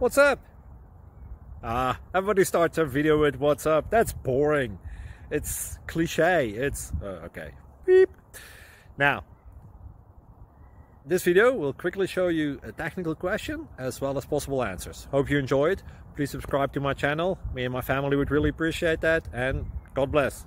What's up? Everybody starts their video with what's up. That's boring. It's cliche. It's okay. Beep. Now, this video will quickly show you a technical question as well as possible answers. Hope you enjoy it. Please subscribe to my channel. Me and my family would really appreciate that, and God bless.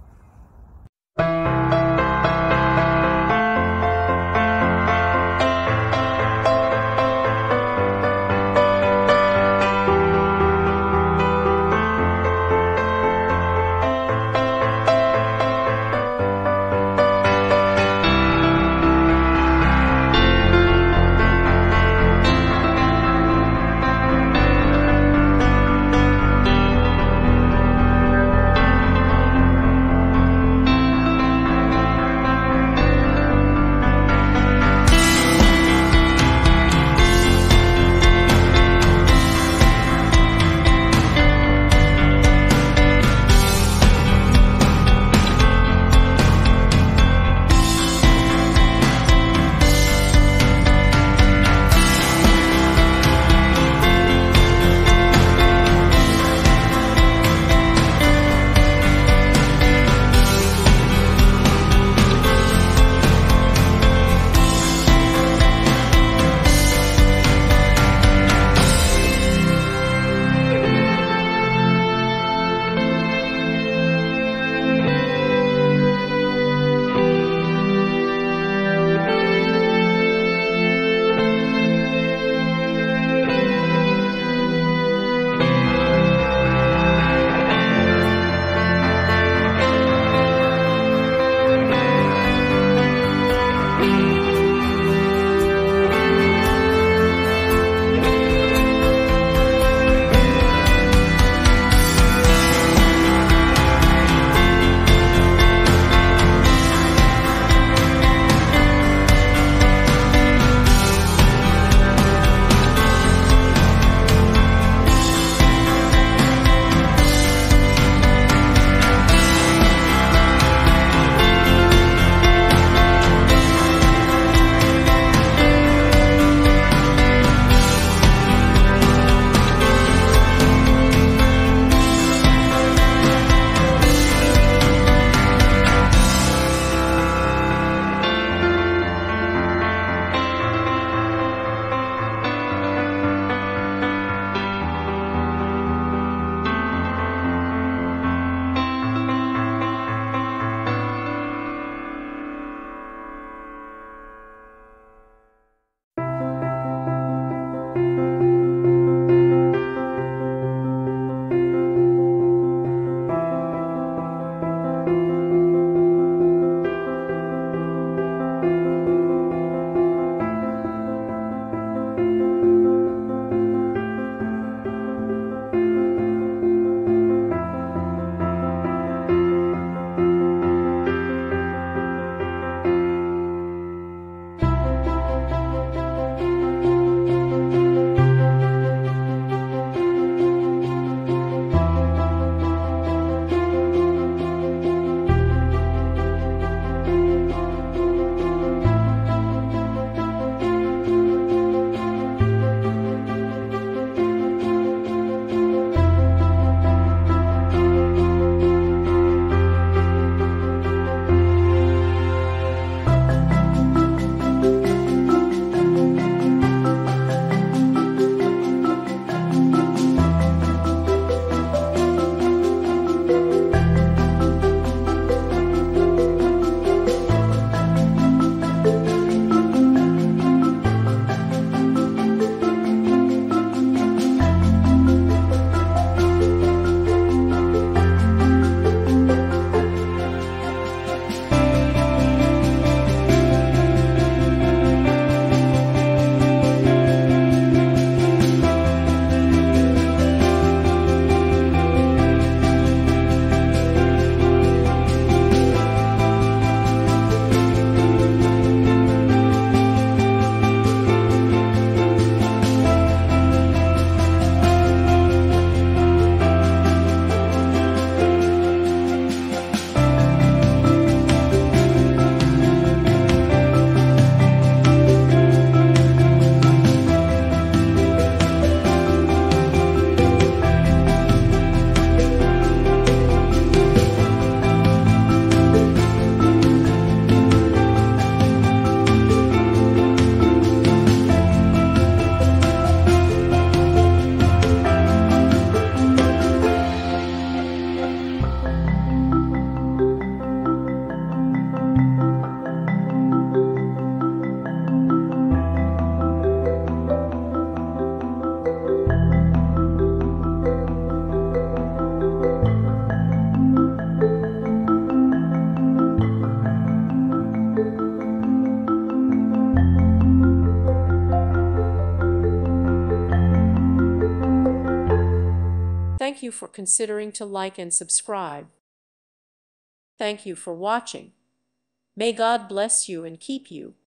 Thank you for considering to like and subscribe. Thank you for watching. May God bless you and keep you.